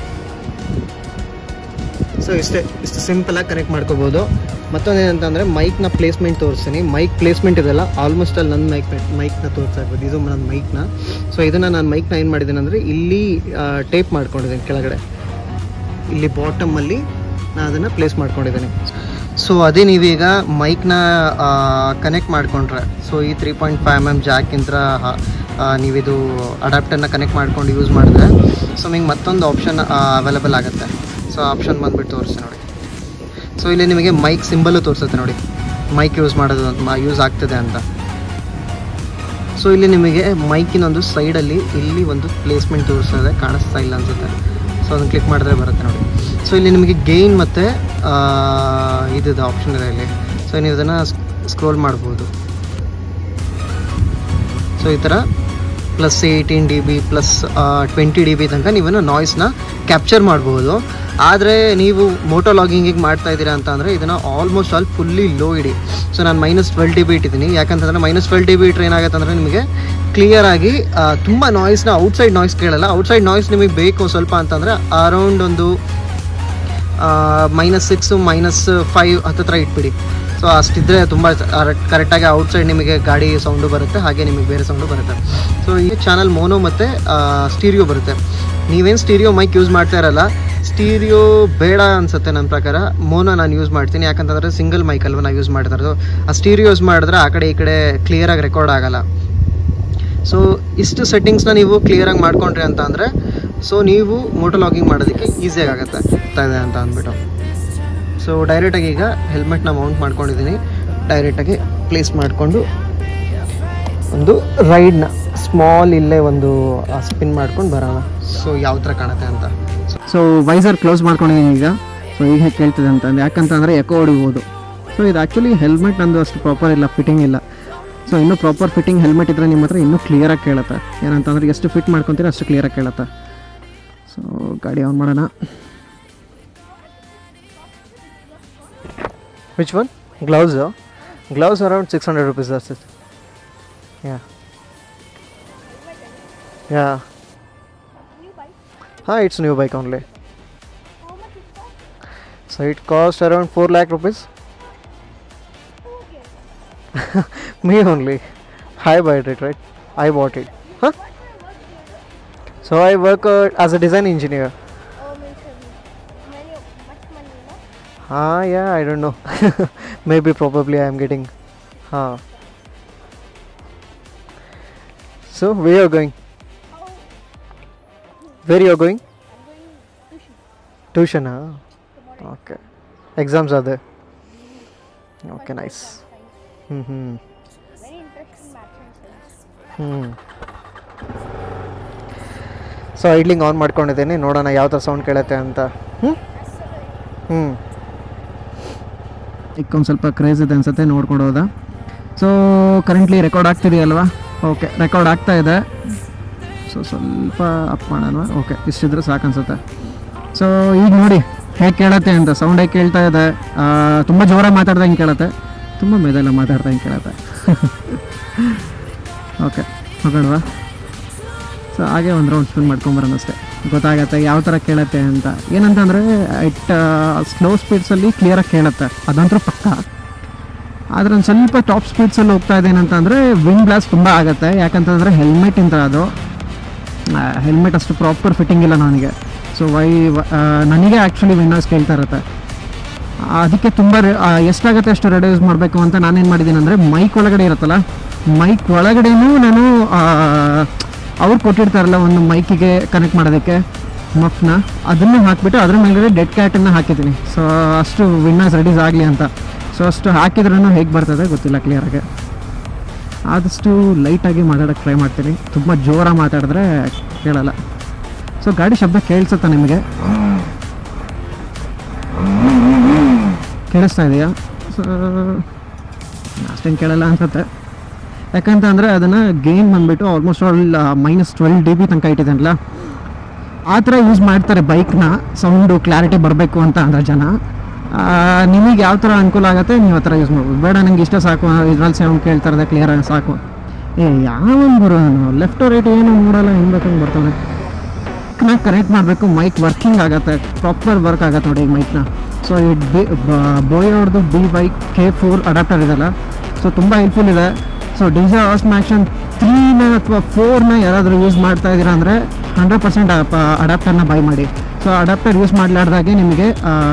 ಸೊ ಇಷ್ಟೇ, ಇಷ್ಟು ಸಿಂಪಲಾಗಿ ಕನೆಕ್ಟ್ ಮಾಡ್ಕೋಬೋದು. ಮತ್ತೊಂದು ಏನಂತಂದರೆ ಮೈಕ್ನ ಪ್ಲೇಸ್ಮೆಂಟ್ ತೋರಿಸ್ತೀನಿ. ಮೈಕ್ ಪ್ಲೇಸ್ಮೆಂಟ್ ಇದೆಲ್ಲ ಆಲ್ಮೋಸ್ಟ್ ಅಲ್ಲಿ ನನ್ನ ಮೈಕ್ ಮೈಕ್ನ ತೋರಿಸ್ತಾ ಇರ್ಬೋದು. ಇದು ನನ್ನ ಮೈಕ್ನ. ಸೊ ಇದನ್ನು ನಾನು ಮೈಕ್ನ ಏನು ಮಾಡಿದ್ದೀನಿ ಅಂದರೆ ಇಲ್ಲಿ ಟೇಪ್ ಮಾಡ್ಕೊಂಡಿದ್ದೀನಿ ಕೆಳಗಡೆ, ಇಲ್ಲಿ ಬಾಟಮಲ್ಲಿ ನಾನು ಅದನ್ನು ಪ್ಲೇಸ್ ಮಾಡ್ಕೊಂಡಿದ್ದೀನಿ. ಸೊ ಅದೇ ನೀವೀಗ ಮೈಕ್ನ ಕನೆಕ್ಟ್ ಮಾಡಿಕೊಂಡ್ರೆ, ಸೊ ಈ three point five M M ಜಾಕಿಂತ ನೀವಿದು ಅಡಾಪ್ಟರ್ನ ಕನೆಕ್ಟ್ ಮಾಡ್ಕೊಂಡು ಯೂಸ್ ಮಾಡಿದ್ರೆ ಸೊ ನಿಮಗೆ ಮತ್ತೊಂದು ಆಪ್ಷನ್ ಅವೈಲೇಬಲ್ ಆಗುತ್ತೆ. ಸೊ ಆಪ್ಷನ್ ಬಂದುಬಿಟ್ಟು ತೋರಿಸ್ತೀನಿ ನೋಡಿ. ಸೊ ಇಲ್ಲಿ ನಿಮಗೆ ಮೈಕ್ ಸಿಂಬಲ್ಲು ತೋರಿಸುತ್ತೆ ನೋಡಿ, ಮೈಕ್ ಯೂಸ್ ಮಾಡೋದು ಅಂತ ಯೂಸ್ ಆಗ್ತದೆ ಅಂತ. ಸೊ ಇಲ್ಲಿ ನಿಮಗೆ ಮೈಕಿನೊಂದು ಸೈಡಲ್ಲಿ ಇಲ್ಲಿ ಒಂದು ಪ್ಲೇಸ್ಮೆಂಟ್ ತೋರಿಸ್ತದೆ, ಕಾಣಿಸ್ತಾ ಇಲ್ಲ ಅನಿಸುತ್ತೆ. ಸೊ ಅದನ್ನು ಕ್ಲಿಕ್ ಮಾಡಿದ್ರೆ ಬರುತ್ತೆ ನೋಡಿ. ಸೊ ಇಲ್ಲಿ ನಿಮಗೆ ಗೇನ್ ಮತ್ತು ಇದು ಆಪ್ಷನ್ ಇದೆ ಇಲ್ಲಿ. ಸೊ ನೀವು ಇದನ್ನು ಸ್ಕ್ರೋಲ್ ಮಾಡ್ಬೋದು. ಸೊ ಈ ಥರ plus eighteen D B plus twenty D B ತನಕ ನೀವೇನು ನಾಯ್ಸ್ನ ಕ್ಯಾಪ್ಚರ್ ಮಾಡ್ಬೋದು. ಆದರೆ ನೀವು ಮೋಟೋ ಲಾಗಿಂಗಿಗೆ ಮಾಡ್ತಾ ಇದ್ದೀರಾ ಅಂತ ಅಂದರೆ ಇದನ್ನು ಆಲ್ಮೋಸ್ಟ್ ಆಲ್ ಫುಲ್ಲಿ ಲೋ ಇಡಿ. ಸೊ ನಾನು ಮೈನಸ್ ಟ್ವೆಲ್ ಡಿ ಬಿ ಇಟ್ಟಿದ್ದೀನಿ. ಯಾಕಂತಂದರೆ ಮೈನಸ್ ಟ್ವೆಲ್ ಡಿ ಬಿ ಇಟ್ಟರೆ ಏನಾಗುತ್ತೆ ಅಂದರೆ ನಿಮಗೆ ಕ್ಲಿಯರಾಗಿ ತುಂಬ ನಾಯ್ಸ್ನ ಔಟ್ಸೈಡ್ ನಾಯ್ಸ್ ಕೇಳಲ್ಲ. ಔಟ್ಸೈಡ್ ನಾಯ್ಸ್ ನಿಮಗೆ ಬೇಕು ಸ್ವಲ್ಪ ಅಂತಂದರೆ ಅರೌಂಡ್ ಒಂದು ಮೈನಸ್ ಸಿಕ್ಸು ಮೈನಸ್ ಫೈವ್ ಹತ್ತಿರ ಇಟ್ಬಿಡಿ. ಸೊ ಅಷ್ಟಿದ್ರೆ ತುಂಬ ಕರೆಕ್ಟಾಗಿ ಔಟ್ಸೈಡ್ ನಿಮಗೆ ಗಾಡಿ ಸೌಂಡು ಬರುತ್ತೆ, ಹಾಗೆ ನಿಮಗೆ ಬೇರೆ ಸೌಂಡು ಬರುತ್ತೆ. ಸೊ ಈ ಚಾನಲ್ ಮೋನೋ ಮತ್ತು ಸ್ಟೀರಿಯೋ ಬರುತ್ತೆ. ನೀವೇನು ಸ್ಟೀರಿಯೋ ಮೈಕ್ ಯೂಸ್ ಮಾಡ್ತಾ ಇರಲ್ಲ, ಸ್ಟೀರಿಯೋ ಬೇಡ ಅನಿಸುತ್ತೆ ನನ್ನ ಪ್ರಕಾರ. ಮೋನೋ ನಾನು ಯೂಸ್ ಮಾಡ್ತೀನಿ, ಯಾಕಂತಂದರೆ ಸಿಂಗಲ್ ಮೈಕ್ ಅಲ್ವ ನಾವು ಯೂಸ್ ಮಾಡ್ತಾ ಇರೋದು. ಆ ಸ್ಟೀರಿಯೋ ಯೂಸ್ ಮಾಡಿದ್ರೆ ಆ ಕಡೆ ಈ ಕಡೆ ಕ್ಲಿಯರಾಗಿ ರೆಕಾರ್ಡ್ ಆಗೋಲ್ಲ. ಸೊ ಇಷ್ಟು ಸೆಟ್ಟಿಂಗ್ಸ್ನ ನೀವು ಕ್ಲಿಯರಾಗಿ ಮಾಡ್ಕೊಂಡ್ರಿ ಅಂತ ಅಂದರೆ ಸೊ ನೀವು ಮೋಟೋ ಲಾಗಿಂಗ್ ಮಾಡೋದಕ್ಕೆ ಈಸಿಯಾಗಿ ಆಗುತ್ತೆ ಇದೆ ಅಂತ ಅಂದ್ಬಿಟ್ಟು. ಸೊ ಡೈರೆಕ್ಟಾಗಿ ಈಗ ಹೆಲ್ಮೆಟ್ನ ಮೌಂಟ್ ಮಾಡ್ಕೊಂಡಿದ್ದೀನಿ. ಡೈರೆಕ್ಟಾಗಿ ಪ್ಲೇಸ್ ಮಾಡಿಕೊಂಡು ಒಂದು ರೈಡ್ನ ಸ್ಮಾಲ್ ಇಲ್ಲೇ ಒಂದು ಸ್ಪಿನ್ ಮಾಡ್ಕೊಂಡು ಬರೋಣ. ಸೊ ಯಾವ ಥರ ಕಾಣುತ್ತೆ ಅಂತ. ಸೊ ವೈಸರ್ ಕ್ಲೋಸ್ ಮಾಡ್ಕೊಂಡಿದ್ದೀನಿ ಈಗ. ಸೊ ಈಗ ಕೇಳ್ತಿದೆ ಅಂತಂದು ಯಾಕಂತಂದರೆ ಎಕೋ ಹೊಡಿಬೋದು. ಸೊ ಇದು ಆ್ಯಕ್ಚುಲಿ ಹೆಲ್ಮೆಟ್ ನಂದು ಅಷ್ಟು ಪ್ರಾಪರ್ ಇಲ್ಲ, ಫಿಟ್ಟಿಂಗ್ ಇಲ್ಲ. ಸೊ ಇನ್ನೂ ಪ್ರಾಪರ್ ಫಿಟ್ಟಿಂಗ್ ಹೆಲ್ಮೆಟ್ ಇದ್ದರೆ ನಿಮ್ಮ ಹತ್ರ ಇನ್ನೂ ಕ್ಲಿಯರಾಗಿ ಕೇಳುತ್ತೆ. ಏನಂತಂದರೆ ಎಷ್ಟು ಫಿಟ್ ಮಾಡ್ಕೊತೀರ ಅಷ್ಟು ಕ್ಲಿಯರಾಗಿ ಕೇಳುತ್ತೆ. ಸೊ ಗಾಡಿ ಆನ್ ಮಾಡೋಣ. Which one? Gloves gloves around six hundred rupees ಅಷ್ಟೇ. ಯಾ ಯಾ ಹಾಂ, it's new bike only. So it cost around four lakh rupees. Me only. I bought it, right? I bought it. Huh? So I work uh, as a design engineer. Oh, means money, much money, no? Ah, yeah, I don't know. Maybe, probably I am getting. Huh. So where you are going? Oh. Where you are going? I'm going tuition. Tuition, huh? Tomorrow. Okay. Exams are there. Okay, But nice. science. Mm-hmm. Very interesting maths and science. ಹ್ಞೂ so idling on ಮಾಡ್ಕೊಂಡಿದ್ದೀನಿ, ನೋಡೋಣ ಯಾವ ಥರ sound ಕೇಳುತ್ತೆ ಅಂತ. ಹ್ಞೂ ಹ್ಞೂ ಒಂದು ಸ್ವಲ್ಪ ಕ್ರೇಜ್ ಇದೆ ಅನ್ಸುತ್ತೆ, ನೋಡ್ಕೊಂಡು ಹೋದ. ಸೊ ಕರೆಂಟ್ಲಿ ರೆಕಾರ್ಡ್ ಆಗ್ತಿದೆಯಲ್ವಾ? ಓಕೆ, ರೆಕಾರ್ಡ್ ಆಗ್ತಾ ಇದೆ. ಸೊ ಸ್ವಲ್ಪ ಅಪ್ ಮಾಡೋಣ. ಓಕೆ, ಇಷ್ಟಿದ್ರೆ ಸಾಕು ಅನ್ಸುತ್ತೆ. ಸೊ ಈಗ ನೋಡಿ ಹೇಗೆ ಕೇಳುತ್ತೆ ಅಂತ. ಸೌಂಡ್ ಹೇಗೆ ಕೇಳ್ತಾ ಇದೆ, ತುಂಬ ಜೋರಾಗಿ ಮಾತಾಡ್ದಂಗೆ ಕೇಳುತ್ತೆ, ತುಂಬ ಮೆದೆಲ್ಲ ಮಾತಾಡ್ದಂಗೆ ಕೇಳುತ್ತೆ. ಓಕೆ, ಹೋಗೋಣವಾ? ಸೊ ಹಾಗೆ ಒಂದು ರೌಂಡ್ ಸ್ಪಿನ್ ಮಾಡ್ಕೊಂಬರೋಣ ಅಷ್ಟೇ, ಗೊತ್ತಾಗತ್ತೆ ಯಾವ ಥರ ಕೇಳುತ್ತೆ ಅಂತ. ಏನಂತಂದರೆ ಇಟ್ ಸ್ಲೋ ಸ್ಪೀಡ್ಸಲ್ಲಿ ಕ್ಲಿಯರಾಗಿ ಕೇಳುತ್ತೆ, ಅದಂತೂ ಪಕ್ಕ. ಆದರೆ ಒಂದು ಸ್ವಲ್ಪ ಟಾಪ್ ಸ್ಪೀಡ್ಸಲ್ಲಿ ಹೋಗ್ತಾ ಇದ್ದೇನಂತಂದರೆ ವಿಂಡ್ ಬ್ಲಾಸ್ಟ್ ತುಂಬ ಆಗುತ್ತೆ. ಯಾಕಂತಂದರೆ ಹೆಲ್ಮೆಟಿಂದ ಅದು ಹೆಲ್ಮೆಟ್ ಅಷ್ಟು ಪ್ರಾಪರ್ ಫಿಟ್ಟಿಂಗ್ ಇಲ್ಲ ನನಗೆ. ಸೊ ವೈ ನನಗೆ ಆ್ಯಕ್ಚುಲಿ ವಿಂಡ್ ನಾಯ್ಸ್ ಕೇಳ್ತಾ ಇರುತ್ತೆ. ಅದಕ್ಕೆ ತುಂಬ ಎಷ್ಟಾಗುತ್ತೆ ಅಷ್ಟು ರೆಡ್ಯೂಸ್ ಮಾಡಬೇಕು ಅಂತ ನಾನೇನು ಮಾಡಿದ್ದೀನಿ ಅಂದರೆ ಮೈಕ್ ಒಳಗಡೆ ಇರುತ್ತಲ್ಲ, ಮೈಕ್ ಒಳಗಡೆನೂ ನಾನು ಅವ್ರು ಕೊಟ್ಟಿರ್ತಾರಲ್ಲ ಒಂದು ಮೈಕಿಗೆ ಕನೆಕ್ಟ್ ಮಾಡೋದಕ್ಕೆ ಮಫ್ನ, ಅದನ್ನು ಹಾಕಿಬಿಟ್ಟು ಅದ್ರ ಮೇಲ್ಗಡೆ ಡೆಡ್ ಕ್ಯಾಟನ್ನು ಹಾಕಿದ್ದೀನಿ. ಸೊ ಅಷ್ಟು ವಿನ್ನರ್ಸ್ ರೆಡೀಸ್ ಆಗಲಿ ಅಂತ. ಸೊ ಅಷ್ಟು ಹಾಕಿದ್ರೂ ಹೇಗೆ ಬರ್ತದೆ ಗೊತ್ತಿಲ್ಲ ಕ್ಲಿಯರಾಗಿ. ಆದಷ್ಟು ಲೈಟಾಗಿ ಮಾತಾಡೋಕ್ಕೆ ಟ್ರೈ ಮಾಡ್ತೀನಿ, ತುಂಬ ಜೋರಾಗಿ ಮಾತಾಡಿದ್ರೆ ಕೇಳಲ್ಲ. ಸೊ ಗಾಡಿ ಶಬ್ದ ಕೇಳಿಸುತ್ತಾ ನಿಮಗೆ? ಕೇಳಿಸ್ತಾ ಇದೆಯಾ? ಸೊ ಅಷ್ಟೇನು ಕೇಳಲ್ಲ ಅನ್ಸುತ್ತೆ, ಯಾಕಂತ ಅಂದರೆ ಅದನ್ನು ಗೇಮ್ ಬಂದುಬಿಟ್ಟು almost all minus twelve D B ತನಕ ಇಟ್ಟಿದ್ದಾನಲ್ಲ, ಆ ಥರ ಯೂಸ್ ಮಾಡ್ತಾರೆ ಬೈಕ್ನ. ಸೌಂಡು ಕ್ಲಾರಿಟಿ ಬರಬೇಕು ಅಂತ ಅಂದರೆ ಜನ, ನಿಮಗೆ ಯಾವ ಥರ ಅನುಕೂಲ ಆಗುತ್ತೆ ನೀವು ಆ ಥರ ಯೂಸ್ ಮಾಡ್ಬೋದು. ಬೇಡ ನನಗೆ ಇಷ್ಟ ಸಾಕು, ಇದ್ರಲ್ಲಿ ಸೌಂಡ್ ಕೇಳ್ತಾ ಇರೋದೇ ಕ್ಲಿಯರಾಗಿ ಸಾಕು. ಏ ಯಾವನ್ ಬರೋನು ಲೆಫ್ಟ್ ರೈಟ್ ಏನು ನೋಡಲ್ಲ, ಹೆಂಗೆ ಬೇಕಂಗೆ ಬರ್ತಾನೆ. ಮೈಕ್ನ ಕನೆಕ್ಟ್ ಮಾಡಬೇಕು, ಮೈಕ್ ವರ್ಕಿಂಗ್ ಆಗುತ್ತೆ, ಪ್ರಾಪರ್ ವರ್ಕ್ ಆಗುತ್ತೆ ನೋಡಿ ಈ ಮೈಕ್ನ. ಸೊ ಈ ಬಿ ಬೋಯೋರ್ದು B Y K four adapter ಇದೆಲ್ಲ, ಸೊ ತುಂಬ ಹೆಲ್ಪ್ಫುಲ್ ಇದೆ. So D J Osmo action ತ್ರೀನ ಅಥವಾ ಫೋರ್ನ ಯಾರಾದರೂ ಯೂಸ್ ಮಾಡ್ತಾ ಇದ್ದೀರಾ ಅಂದರೆ ಹಂಡ್ರೆಡ್ ಪರ್ಸೆಂಟ್ ಅಡಾಪ್ಟರ್ನ ಬೈ ಮಾಡಿ. ಸೊ ಅಡಾಪ್ಟರ್ ಯೂಸ್ ಮಾಡಲಾರ್ದಾಗೆ ನಿಮಗೆ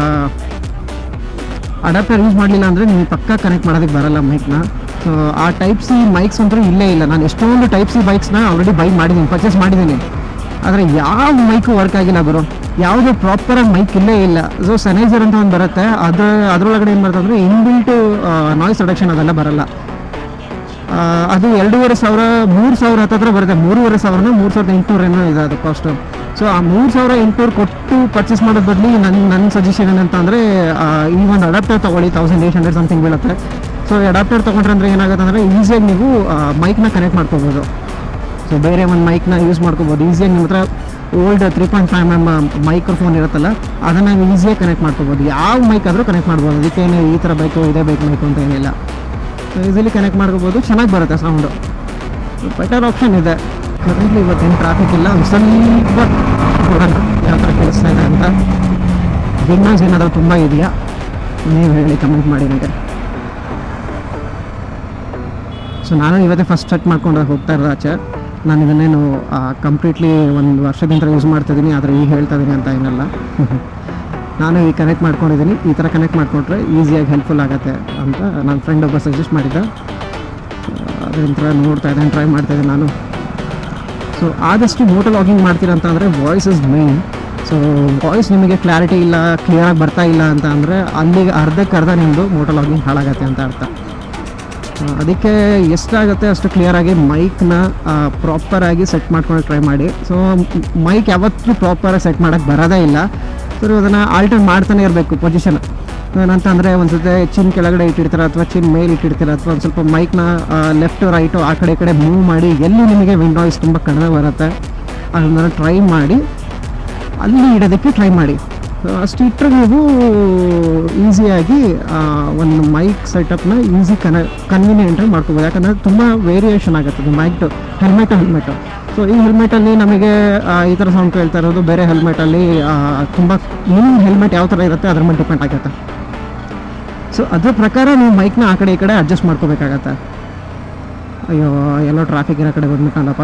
ಅಡಾಪ್ಟರ್ ಯೂಸ್ ಮಾಡಲಿಲ್ಲ ಅಂದರೆ ನಿಮಗೆ ಪಕ್ಕ ಕನೆಕ್ಟ್ ಮಾಡೋದಕ್ಕೆ ಬರಲ್ಲ ಮೈಕ್ನ. ಸೊ ಆ ಟೈಪ್ ಸಿ ಮೈಕ್ಸ್ ಅಂತೂ ಇಲ್ಲೇ ಇಲ್ಲ. ನಾನು ಎಷ್ಟೊಂದು ಟೈಪ್ ಸಿ ಬೈಕ್ಸ್ನ ಆಲ್ರೆಡಿ ಬೈ ಮಾಡಿದ್ದೀನಿ, ಪರ್ಚೇಸ್ ಮಾಡಿದ್ದೀನಿ, ಆದರೆ ಯಾವ ಮೈಕು ವರ್ಕ್ ಆಗಿಲ್ಲ ಗುರು, ಯಾವುದೇ ಪ್ರಾಪರಾಗಿ ಮೈಕ್ ಇಲ್ಲೇ ಇಲ್ಲ. ಸೊ ಸೆನೈಸರ್ ಅಂತ ಒಂದು ಬರುತ್ತೆ, ಅದ್ರ ಅದರೊಳಗಡೆ ಏನು ಬರುತ್ತೆ ಅಂದರೆ ಇನ್ಬಿಲ್ಟು ನಾಯ್ಸ್ ರಿಡಕ್ಷನ್ ಅದೆಲ್ಲ ಬರಲ್ಲ. ಅದು ಎರಡೂವರೆ ಸಾವಿರ ಮೂರು ಸಾವಿರ ಹತ್ತಿರ ಬರುತ್ತೆ, ಮೂರುವರೆ ಸಾವಿರನ ಮೂರು ಸಾವಿರದ ಎಂಟುನೂರೇನೋ ಇದೆ ಅದು ಕಾಸ್ಟು. ಸೊ ಆ ಮೂರು ಸಾವಿರ ಎಂಟುನೂರು ಕೊಟ್ಟು ಪರ್ಚೇಸ್ ಮಾಡೋದು ಬದಲು ನನ್ನ ನನ್ನ ಸಜೆಷನ್ ಏನಂತ ಅಂದರೆ ಈ ಒಂದು ಅಡಾಪ್ಟರ್ ತೊಗೊಳ್ಳಿ, ತೌಸಂಡ್ ಏಯ್ಟ್ ಹಂಡ್ರೆಡ್ ಸಮಥಿಂಗ್ ಬೀಳುತ್ತೆ. ಸೊ ಅಡಾಪ್ಟರ್ ತೊಗೊಂಡ್ರೆ ಅಂದರೆ ಏನಾಗುತ್ತೆ ಅಂದರೆ ಈಸಿಯಾಗಿ ನೀವು ಮೈಕ್ನ ಕನೆಕ್ಟ್ ಮಾಡ್ಕೋಬೋದು. ಸೊ ಬೇರೆ ಒಂದು ಮೈಕ್ನ ಯೂಸ್ ಮಾಡ್ಕೋಬೋದು ಈಸಿಯಾಗಿ. ನಿಮ್ಮ ಹತ್ರ old three point five M M microphone ಇರುತ್ತಲ್ಲ, ಅದನ್ನು ನೀವು ಈಸಿಯಾಗಿ ಕನೆಕ್ಟ್ ಮಾಡ್ಕೋಬೋದು. ಯಾವ ಮೈಕ್ ಆದರೂ ಕನೆಕ್ಟ್ ಮಾಡ್ಬೋದು, ಅದಕ್ಕೇನು ಈ ಥರ ಬೇಕು ಇದೇ ಬೇಕು ಮೈಕ್ ಅಂತ ಏನಿಲ್ಲ. ಸೊ ಈಸಿಲಿ ಕನೆಕ್ಟ್ ಮಾಡ್ಕೋಬೋದು, ಚೆನ್ನಾಗಿ ಬರುತ್ತೆ ಸೌಂಡು. ಬೆಟರ್ ಆಪ್ಷನ್ ಇದೆ. ಕರೆಂಟ್ಲಿ ಇವತ್ತೇನು ಟ್ರಾಫಿಕ್ ಇಲ್ಲ, ಒಂದು ಸ್ವಲ್ಪ ನೋಡೋಣ ಯಾವ ಥರ ಕೇಳಿಸ್ತಾ ಇದೆ ಅಂತ. ವಿನ್ನರ್ಸ್ ಏನಾದರೂ ತುಂಬ ಇದೆಯಾ ನೀವು ಹೇಳಿ, ಕಮೆಂಟ್ ಮಾಡಿ ನನಗೆ. ಸೊ ನಾನು ಇವತ್ತೇ ಫಸ್ಟ್ ಸೆಟ್ ಮಾಡ್ಕೊಂಡು ಹೋಗ್ತಾ ಇರೋದು ಆಚೆ. ನಾನು ಇದನ್ನೇನು ಕಂಪ್ಲೀಟ್ಲಿ ಒಂದು ವರ್ಷದಿಂದ ಯೂಸ್ ಮಾಡ್ತಿದ್ದೀನಿ, ಆದರೆ ಈಗ ಹೇಳ್ತಾ ಇದ್ದೀನಿ ಅಂತ ಏನಲ್ಲ. ನಾನು ಈಗ ಕನೆಕ್ಟ್ ಮಾಡ್ಕೊಂಡಿದ್ದೀನಿ, ಈ ಥರ ಕನೆಕ್ಟ್ ಮಾಡಿಕೊಂಡ್ರೆ ಈಸಿಯಾಗಿ ಹೆಲ್ಪ್ಫುಲ್ ಆಗುತ್ತೆ ಅಂತ ನನ್ನ ಫ್ರೆಂಡ್ ಒಬ್ಬ ಸಜೆಸ್ಟ್ ಮಾಡಿದ್ದ. ಅದರಿಂದ ನೋಡ್ತಾ ಇದ್ದೇನೆ, ಟ್ರೈ ಮಾಡ್ತಾಯಿದ್ದೀನಿ ನಾನು. ಸೊ ಆದಷ್ಟು ಮೋಟೋ ಲಾಗಿಂಗ್ ಮಾಡ್ತೀರ ಅಂತ ಅಂದರೆ voice is main. So voice ನಿಮಗೆ ಕ್ಲಾರಿಟಿ ಇಲ್ಲ, ಕ್ಲಿಯರಾಗಿ ಬರ್ತಾ ಇಲ್ಲ ಅಂತ ಅಂದರೆ ಅಲ್ಲಿಗೆ ಅರ್ಧಕ್ಕೆ ಅರ್ಧ ನಿಮ್ಮದು ಮೋಟೋ ಲಾಗಿಂಗ್ ಹಾಳಾಗತ್ತೆ ಅಂತ ಅರ್ಥ. ಅದಕ್ಕೆ ಎಷ್ಟಾಗುತ್ತೆ ಅಷ್ಟು ಕ್ಲಿಯರಾಗಿ ಮೈಕ್ನ ಪ್ರಾಪರಾಗಿ ಸೆಟ್ ಮಾಡ್ಕೊಂಡು ಟ್ರೈ ಮಾಡಿ. ಸೊ ಮೈಕ್ ಯಾವತ್ತೂ ಪ್ರಾಪರಾಗಿ ಸೆಟ್ ಮಾಡೋಕ್ಕೆ ಬರೋದೇ ಇಲ್ಲ. ಸೊ ಅದನ್ನು ಆಲ್ಟರ್ ಮಾಡ್ತಾನೆ ಇರಬೇಕು ಪೊಸಿಷನ್. ಏನಂತಂದರೆ ಒಂದು ಸತಿ ಚಿನ್ ಕೆಳಗಡೆ ಇಟ್ಟಿರ್ತಾರೆ ಅಥವಾ ಚಿನ್ ಮೇಲೆ ಇಟ್ಟಿರ್ತಾರೆ, ಅಥವಾ ಒಂದು ಸ್ವಲ್ಪ ಮೈಕ್ನ ಲೆಫ್ಟು ರೈಟು ಆ ಕಡೆ ಈ ಕಡೆ ಮೂವ್ ಮಾಡಿ ಎಲ್ಲಿ ನಿಮಗೆ ವಿಂಡೋಸ್ ತುಂಬ ಕಡಿಮೆ ಬರುತ್ತೆ ಅದನ್ನು ಟ್ರೈ ಮಾಡಿ ಅಲ್ಲಿ ಇಡೋದಕ್ಕೆ ಟ್ರೈ ಮಾಡಿ. ಅಷ್ಟು ಇಟ್ಟರೆ ನೀವು ಈಸಿಯಾಗಿ ಒಂದು ಮೈಕ್ ಸೆಟಪ್ನ ಈಸಿ ಕನ ಕನ್ವೀನಿಯೆಂಟಾಗಿ ಮಾಡ್ಕೋಬೋದು. ಯಾಕಂದರೆ ತುಂಬ ವೇರಿಯೇಷನ್ ಆಗುತ್ತೆ ಅದು ಮೈಕ್ಟು ಹೆಲ್ಮೆಟು ಹೆಲ್ಮೆಟು. ಸೊ ಈ ಹೆಲ್ಮೆಟಲ್ಲಿ ನಮಗೆ ಈ ಥರ ಸೌಂಡ್ ಕೇಳ್ತಾ ಇರೋದು, ಬೇರೆ ಹೆಲ್ಮೆಟಲ್ಲಿ ತುಂಬ ನಿಮ್ಮ ಹೆಲ್ಮೆಟ್ ಯಾವ ಥರ ಇರುತ್ತೆ ಅದ್ರ ಮೇಲೆ ಡಿಪೆಂಡ್ ಆಗುತ್ತೆ. ಸೊ ಅದ್ರ ಪ್ರಕಾರ ನೀವು ಮೈಕ್ನ ಆ ಕಡೆ ಈ ಕಡೆ ಅಡ್ಜಸ್ಟ್ ಮಾಡ್ಕೋಬೇಕಾಗತ್ತೆ. ಅಯ್ಯೋ ಎಲ್ಲೋ ಟ್ರಾಫಿಕ್ ಇರೋ ಕಡೆ ಬಂದ್ಬಿಟ್ಟಲ್ಲಪ್ಪ.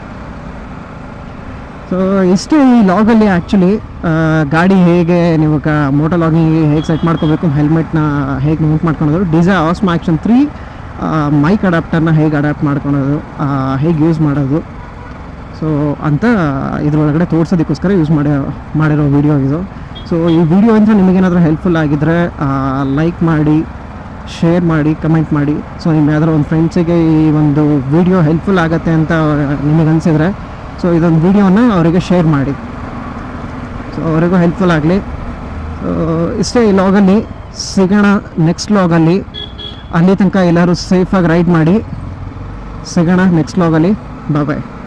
ಸೊ ಇಷ್ಟು ಈ ಲಾಗಲ್ಲಿ ಆ್ಯಕ್ಚುಲಿ ಗಾಡಿ ಹೇಗೆ ನೀವು ಕ ಮೋಟೋ ಲಾಗಿಂಗಿಗೆ ಹೇಗೆ ಸೆಟ್ ಮಾಡ್ಕೋಬೇಕು, ಹೆಲ್ಮೆಟ್ನ ಹೇಗೆ ಮೌಂಟ್ ಮಾಡ್ಕೊಳೋದು, D J Osmo action three mic ಅಡಾಪ್ಟರ್ನ ಹೇಗೆ ಅಡಾಪ್ಟ್ ಮಾಡ್ಕೊಳೋದು, ಹೇಗೆ ಯೂಸ್ ಮಾಡೋದು, ಸೊ ಅಂತ ಇದ್ರೊಳಗಡೆ ತೋರಿಸೋದಕ್ಕೋಸ್ಕರ ಯೂಸ್ ಮಾಡಿ ಮಾಡಿರೋ ವಿಡಿಯೋ ಇದು. ಸೊ ಈ ವಿಡಿಯೋ ಅಂತ ನಿಮಗೇನಾದರೂ ಹೆಲ್ಪ್ಫುಲ್ ಆಗಿದ್ದರೆ ಲೈಕ್ ಮಾಡಿ, ಶೇರ್ ಮಾಡಿ, ಕಮೆಂಟ್ ಮಾಡಿ. ಸೊ ನಿಮ್ಮ ಯಾವ್ದಾರು ಒಂದು ಫ್ರೆಂಡ್ಸಿಗೆ ಈ ಒಂದು ವಿಡಿಯೋ ಹೆಲ್ಪ್ಫುಲ್ ಆಗುತ್ತೆ ಅಂತ ನಿಮಗೆ ಅನಿಸಿದರೆ ಸೊ ಇದೊಂದು ವಿಡಿಯೋನ ಅವರಿಗೆ ಶೇರ್ ಮಾಡಿ, ಸೊ ಅವರಿಗೂ ಹೆಲ್ಪ್ಫುಲ್ ಆಗಲಿ. ಇಷ್ಟೇ ಈ ಲಾಗಲ್ಲಿ. ಸಿಗೋಣ ನೆಕ್ಸ್ಟ್ ಲಾಗಲ್ಲಿ. ಅಲ್ಲಿ ತನಕ ಎಲ್ಲರೂ ಸೇಫಾಗಿ ರೈಡ್ ಮಾಡಿ. ಸಿಗೋಣ ನೆಕ್ಸ್ಟ್ ಲಾಗಲ್ಲಿ. ಬಾಯ್ ಬಾಯ್.